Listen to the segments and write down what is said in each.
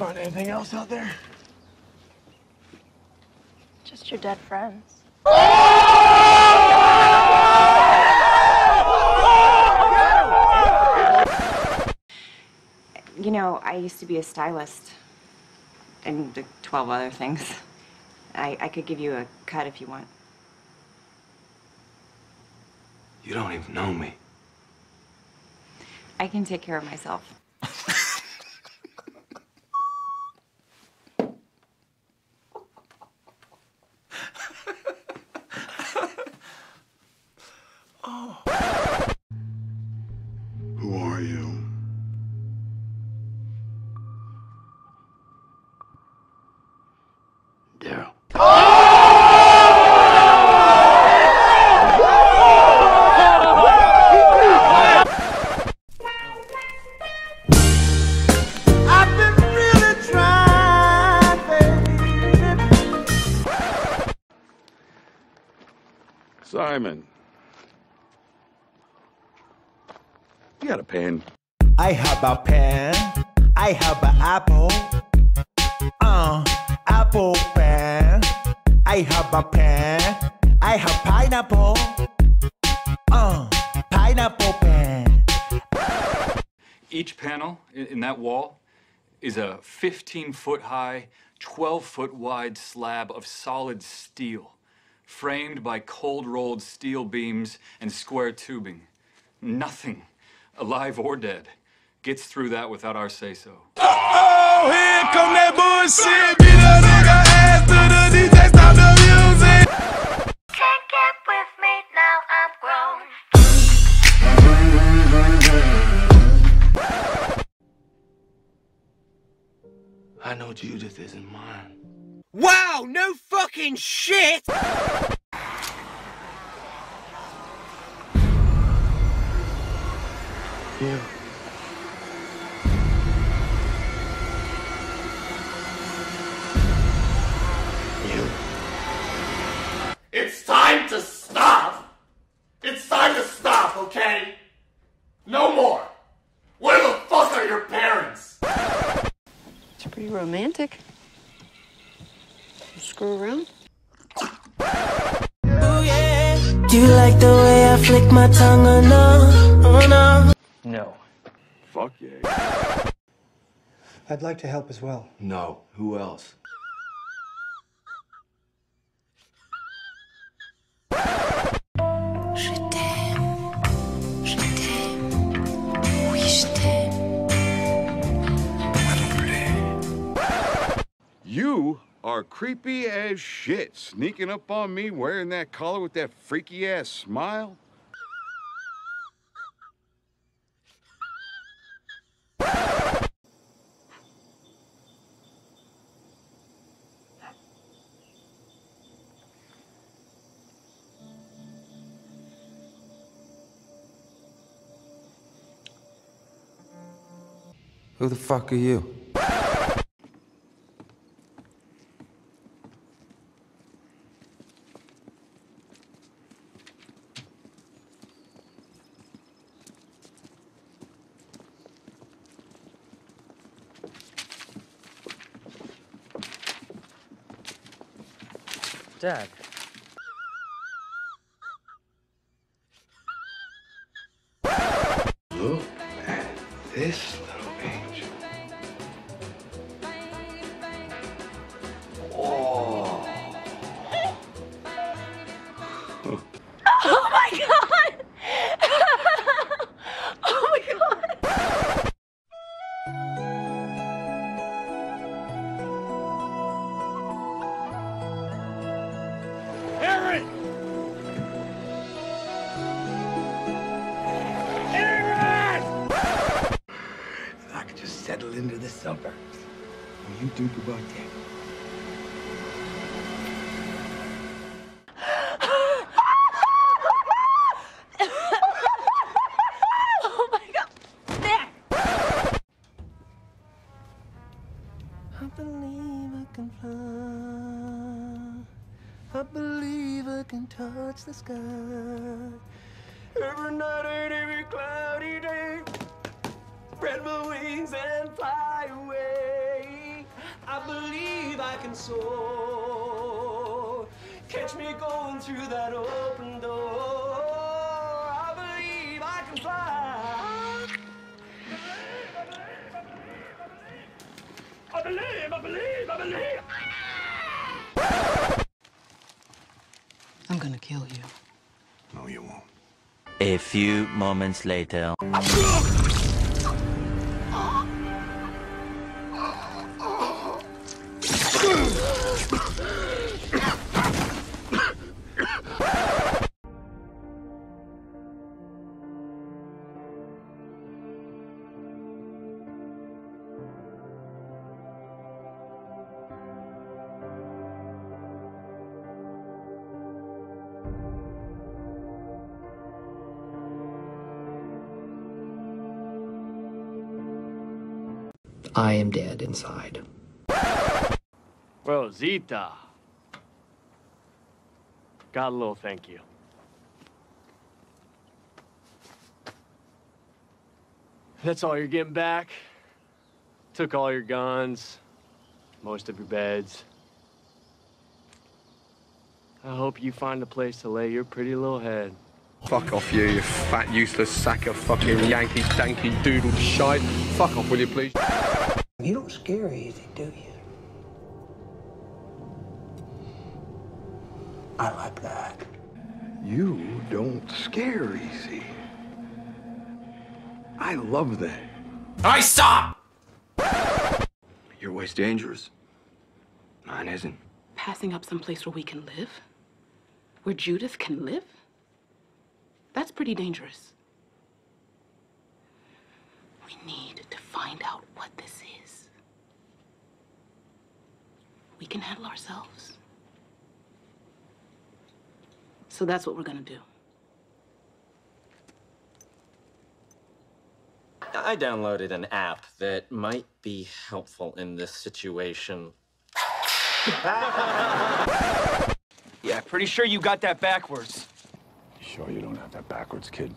find anything else out there? Just your dead friends. You know, I used to be a stylist and 12 other things. I could give you a cut if you want. You don't even know me. I can take care of myself. Who are you? Daryl. I've been really trying, baby. Simon. You got a pen? I have a pen. I have an apple. Apple pen. I have a pen. I have pineapple. Pineapple pen. Each panel in that wall is a 15-foot high, 12-foot wide slab of solid steel, framed by cold-rolled steel beams and square tubing. Nothing, alive or dead, gets through that without our say-so. Oh, here come that bullshit. Beat a nigga ass to the DJ, stop the music. Can't get with me now, I'm grown. I know Judith isn't mine. Wow, no fucking shit. You. You. It's time to stop! It's time to stop, okay? No more! Where the fuck are your parents? It's pretty romantic. You screw around. Do you like the way I flick my tongue or no? Oh no. No. Fuck yeah. I'd like to help as well. No. Who else? Je t'aime. Je t'aime. Oui, je t'aime. You are creepy as shit, sneaking up on me wearing that collar with that freaky ass smile. Who the fuck are you? Dad. Look at this little angel. Oh. Oh my god! Oh my god! Aaron! Aaron! If I could just settle into the suburbs. What do you think about that? Oh my god! There! I believe I can fly. I believe I can touch the sky. Every night and every cloudy day. Spread my wings and fly away. can soar. Catch me going through that open door. I believe I can fly. I believe, I believe, I believe. I'm gonna kill you. No, you won't. A few moments later. I am dead inside. Rosita. Got a little thank you. That's all you're getting back? Took all your guns, most of your beds. I hope you find a place to lay your pretty little head. Fuck off you fat useless sack of fucking Yankee danky doodle shite. Fuck off, will you please? You don't scare easy, do you? I like that. You don't scare easy. I love that. Alright, stop! Your way's dangerous. Mine isn't. Passing up someplace where we can live? Where Judith can live? That's pretty dangerous. We need to find out what this is. We can handle ourselves. So that's what we're gonna do. I downloaded an app that might be helpful in this situation. Yeah, pretty sure you got that backwards. You sure you don't have that backwards, kid?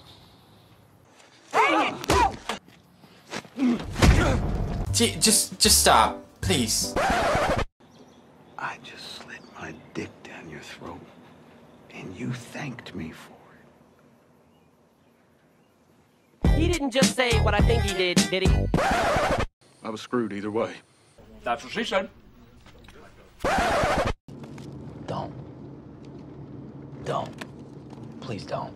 Just stop, please. I just slid my dick down your throat, and you thanked me for it. He didn't just say what I think he did he? I was screwed either way. That's what she said. Don't. Don't. Please don't.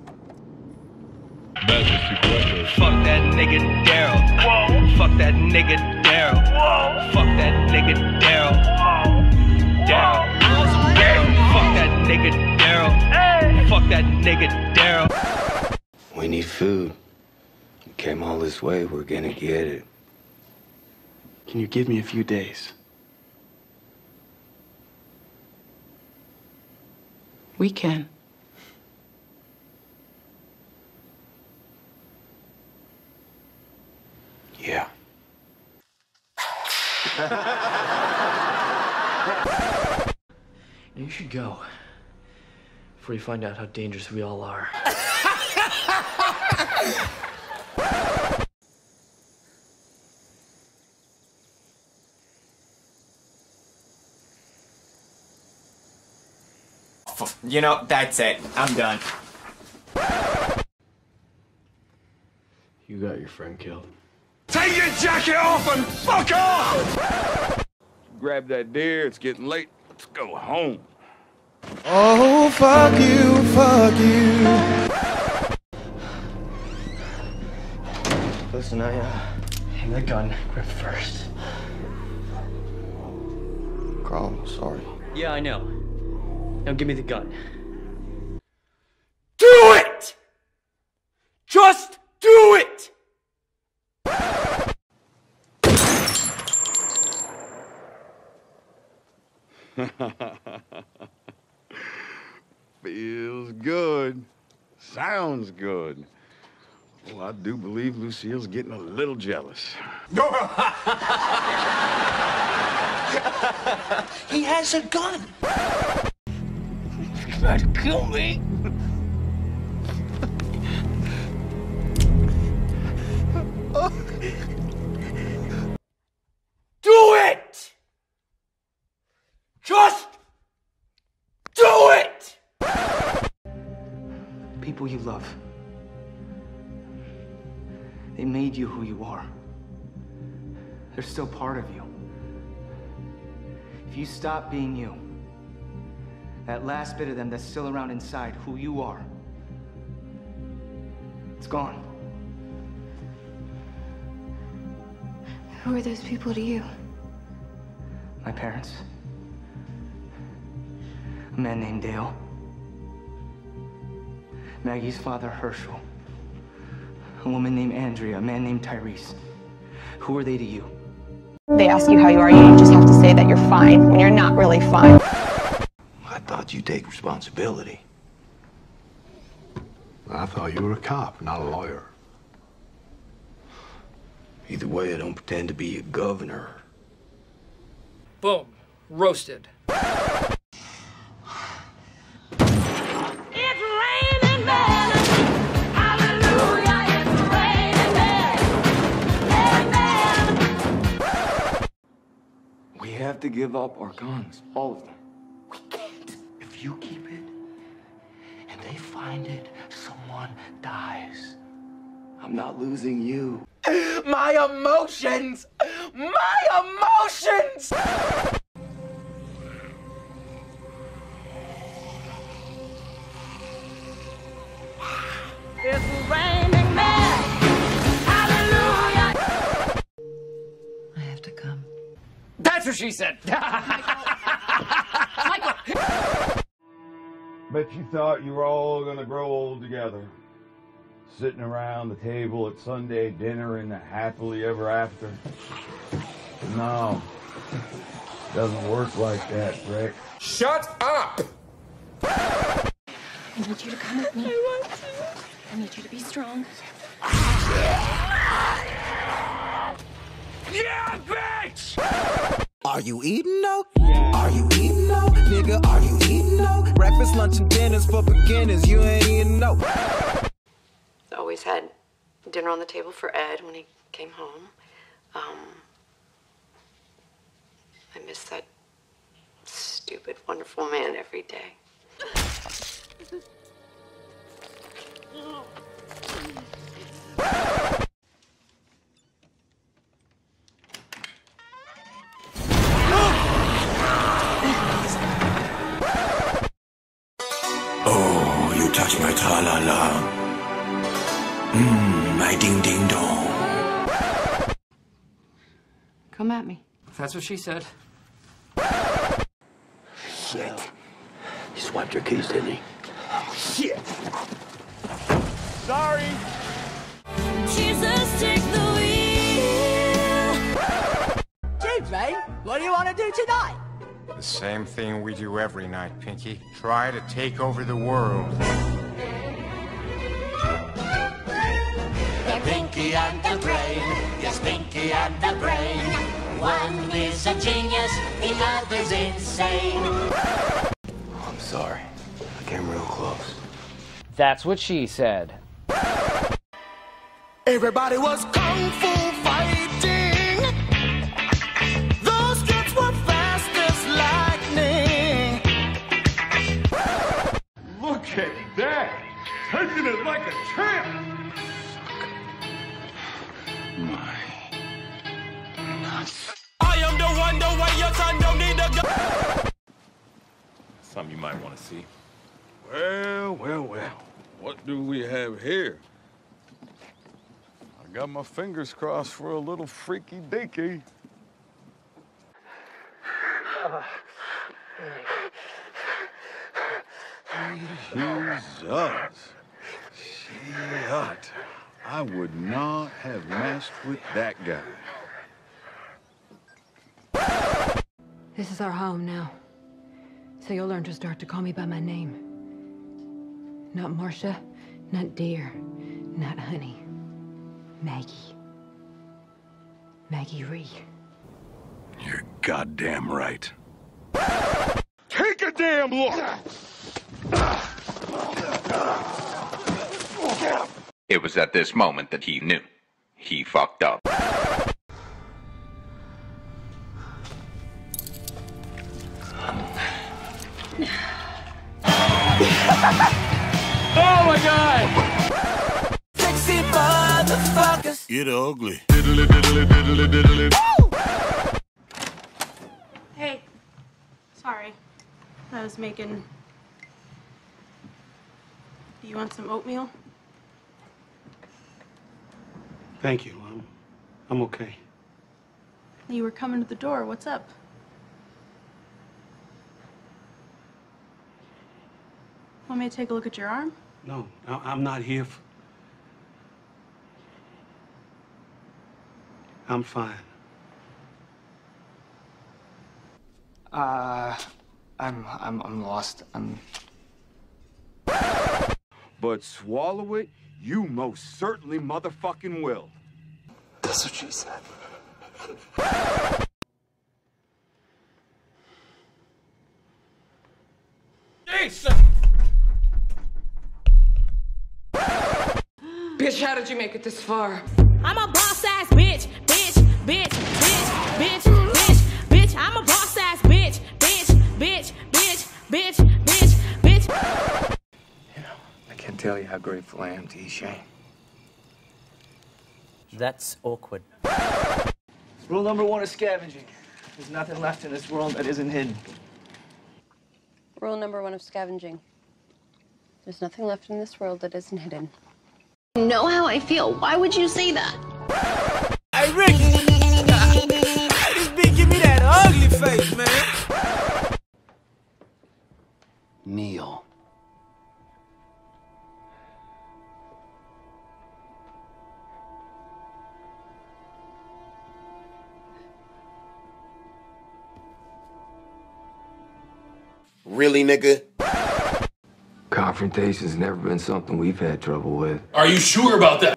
Fuck that nigga Daryl. Fuck that nigga Daryl. Fuck that nigga Daryl. Daryl. Fuck that nigga Daryl. Fuck that nigga Daryl. We need food. We came all this way, we're gonna get it. Can you give me a few days? We can. Yeah. You should go. Before you find out how dangerous we all are. You know, that's it. I'm done. You got your friend killed. Take your jacket off and fuck off! Grab that deer, it's getting late. Let's go home. Oh, fuck you, fuck you. Listen, hang the gun, grip first. Carl, I'm sorry. Yeah, I know. Now give me the gun. Do it! Just do it! Feels good. Sounds good. Well, I do believe Lucille's getting a little jealous. He has a gun. He's trying to kill me. Do it! people you love. They made you who you are. They're still part of you. If you stop being you, that last bit of them that's still around inside, who you are, it's gone. Who are those people to you? My parents. A man named Dale. Maggie's father, Herschel. A woman named Andrea, a man named Tyrese. Who are they to you? They ask you how you are, you just have to say that you're fine when you're not really fine. I thought you'd take responsibility. I thought you were a cop, not a lawyer. Either way, I don't pretend to be a governor. Boom. Roasted. We have to give up our guns, all of them. We can't. If you keep it and they find it, someone dies. I'm not losing you. My emotions! My emotions! It's raining men. Hallelujah. I have to come. That's what she said. Bet you thought you were all gonna grow old together. Sitting around the table at Sunday dinner in the happily ever after. No. Doesn't work like that, Rick. Shut up! I need you to come with me. I want to. I need you to be strong. Yeah, bitch! Are you eating though? Are you eating though? Nigga, are you eating though? Breakfast, lunch, and dinners for beginners. You ain't eating though. Always had dinner on the table for Ed when he came home. I miss that stupid, wonderful man every day. Oh, you touch my tra-la-la. My ding-ding-dong. Come at me. That's what she said. Shit. He swiped your keys, didn't he? Shit. Sorry. Jesus, take the wheel. Chief, mate, what do you want to do tonight? The same thing we do every night, Pinky. Try to take over the world. The Pinky and the Brain. Yes, Pinky and the Brain. One is a genius, the other's insane. I'm sorry. I came real close. That's what she said. Everybody was kung fu fighting. Those kids were fast as lightning. Look at that! Taking it like a champ! My nuts. I am the one, the way your son don't need to go. Something you might want to see. Well, well, well. What do we have here? I got my fingers crossed for a little freaky deaky. Jesus. Shit. I would not have messed with that guy. This is our home now. So you'll learn to start to call me by my name. Not Marcia, not dear, not honey. Maggie. Maggie Rhee. You're goddamn right. Take a damn look! It was at this moment that he knew. He fucked up. Oh my God! Sexy motherfuckers. Get ugly. Hey, sorry. I was making... Do you want some oatmeal? Thank you. I'm okay. You were coming to the door. What's up? Want me to take a look at your arm? No, I'm not here I'm fine. I'm lost. But swallow it, you most certainly motherfucking will. That's what she said. Jason! Bitch, how did you make it this far? I'm a boss-ass bitch, bitch, bitch, bitch, bitch, bitch, bitch. I'm a boss-ass bitch, bitch, bitch, bitch, bitch, bitch, bitch. I can't tell you how grateful I am to you, Shane. That's awkward. Rule number 1 is scavenging. There's nothing left in this world that isn't hidden. Rule number 1 of scavenging. There's nothing left in this world that isn't hidden. You know how I feel. Why would you say that? Hey, Ricky! Hey, this bitch give me that ugly face, man. Neil. Really, nigga? Confrontation's never been something we've had trouble with. Are you sure about that?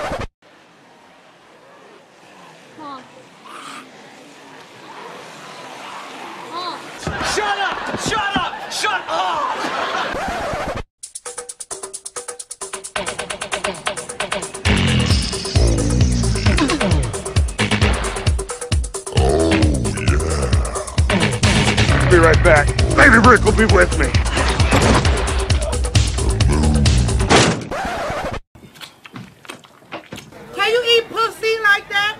Shut up! Shut up! Shut up! Be right back. Baby Rick will be with me. Can you eat pussy like that?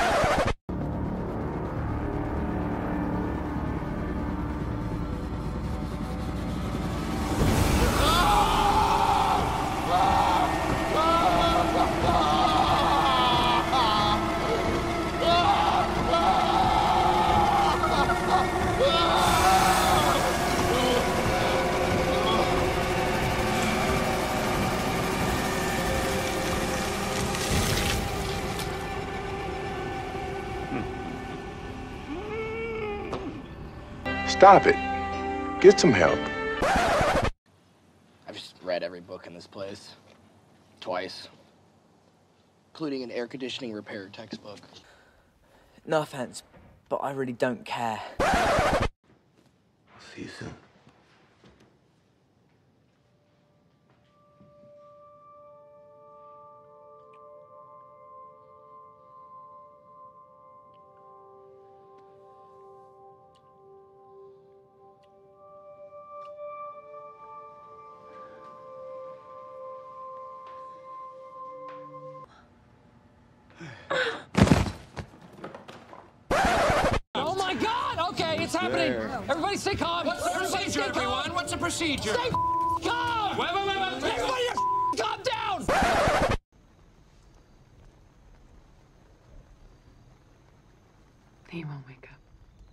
Stop it. Get some help. I've just read every book in this place. Twice. Including an air conditioning repair textbook. No offense, but I really don't care. See you soon. Oh my God! Okay, it's happening. There. Everybody stay calm. What's the procedure, everyone? What's the procedure? Stay calm. Wait. Everybody, calm down. He won't wake up.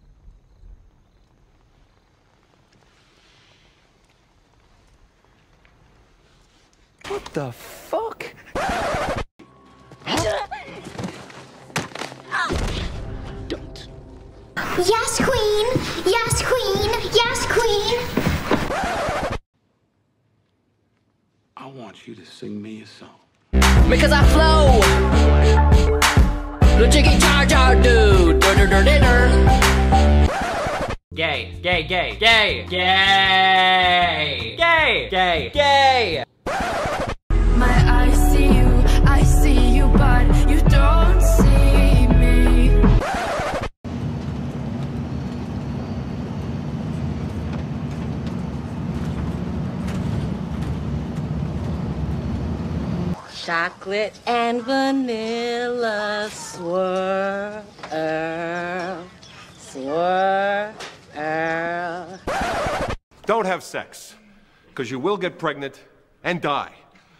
What the fuck? Yes, queen! Yes, queen! Yes, queen! I want you to sing me a song. Because I flow. The Jiggy Jar Jar dude. Gay, gay, gay, gay, gay, gay, gay, gay. My eyes see you, but you don't see me. chocolate and vanilla swirl, swirl. Don't have sex, because you will get pregnant and die.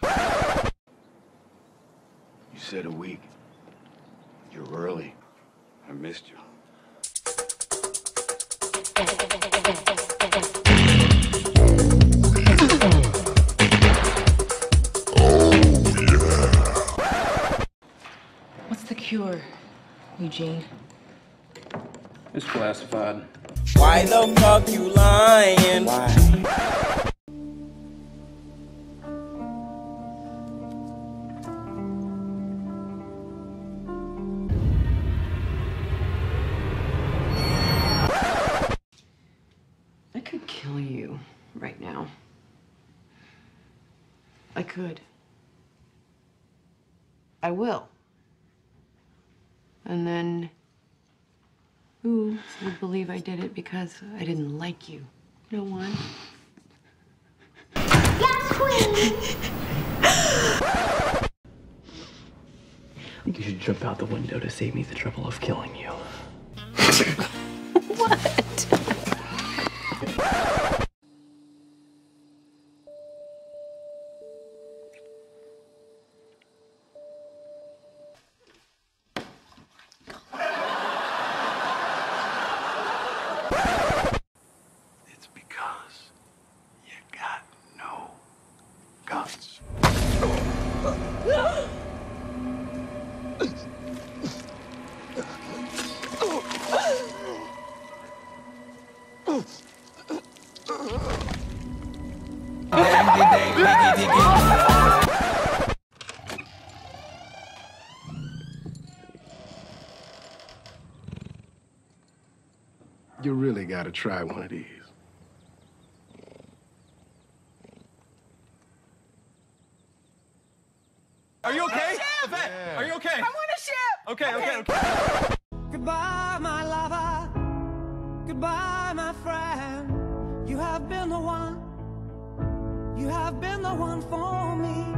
You said a week. You're early. I missed you. What's the cure, Eugene? It's classified. Why the fuck you lying? Why? I could kill you right now. I could. I will. And then who would believe I did it because I didn't like you? No one. Yes, Queen! You should jump out the window to save me the trouble of killing you. What? It's because you got no guts. You really gotta try one of these. Are you okay? Yvette, are you okay? I want a ship! Okay. Goodbye, my lover. Goodbye, my friend. You have been the one. You have been the one for me.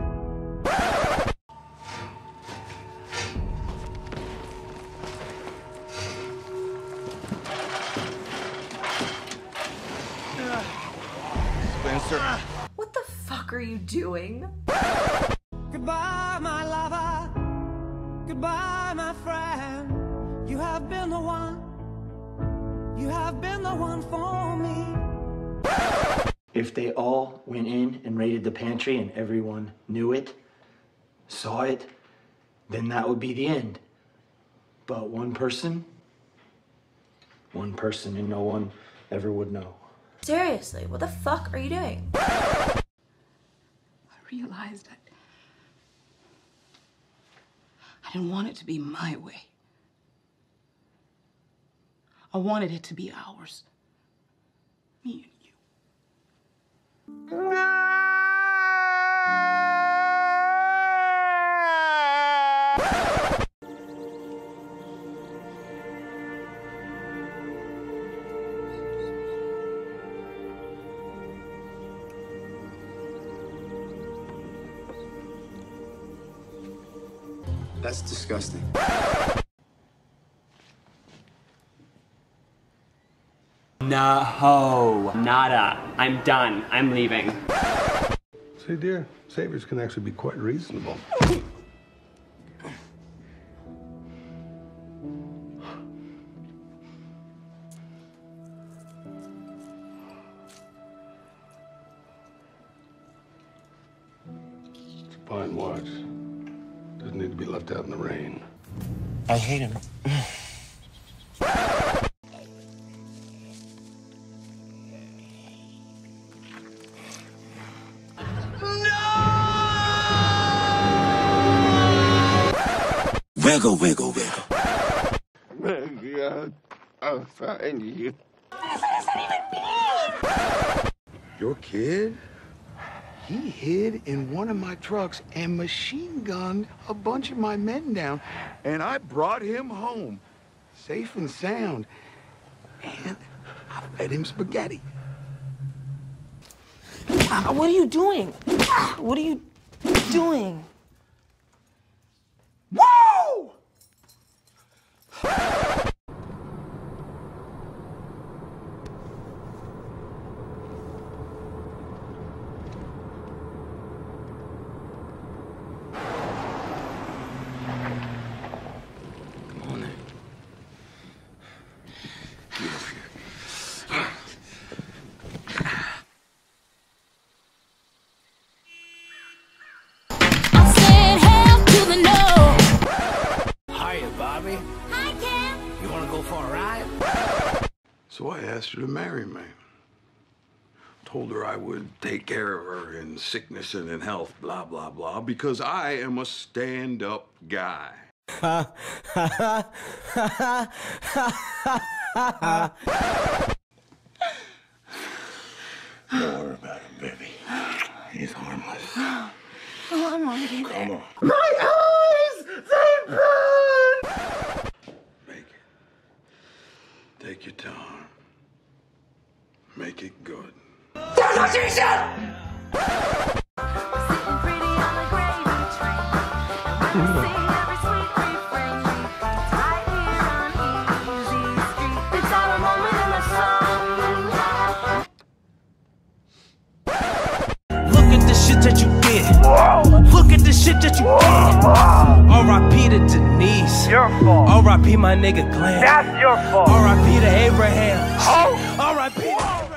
Spencer. What the fuck are you doing? Goodbye, my lover. Goodbye, my friend. You have been the one. You have been the one for me. If they all went in and raided the pantry and everyone knew it, saw it, then that would be the end. But one person and no one ever would know. Seriously, what the fuck are you doing? I realized I didn't want it to be my way. I wanted it to be ours. Me and you. That's disgusting. No. Nada. I'm done. I'm leaving. See, dear, saviors can actually be quite reasonable. It's a fine watch. Doesn't need to be left out in the rain. I hate him. Wiggle, wiggle, wiggle. My God, I'll find you. Your kid? He hid in one of my trucks and machine gunned a bunch of my men down, and I brought him home, safe and sound, and I fed him spaghetti. What are you doing? What are you doing? asked her to marry me. Told her I would take care of her in sickness and in health, blah, blah, blah, because I am a stand-up guy. Don't worry about him, baby. He's harmless. Oh, I'm already there. Come on. My eyes! They burn! Make it. Take your time. Make it good. That's what she said! Look at the shit that you did. Look at the shit that you did. R.I.P. to Denise. Your fault. R.I.P. my nigga Glenn. That's your fault. R.I.P. to Abraham. Oh. R.I.P.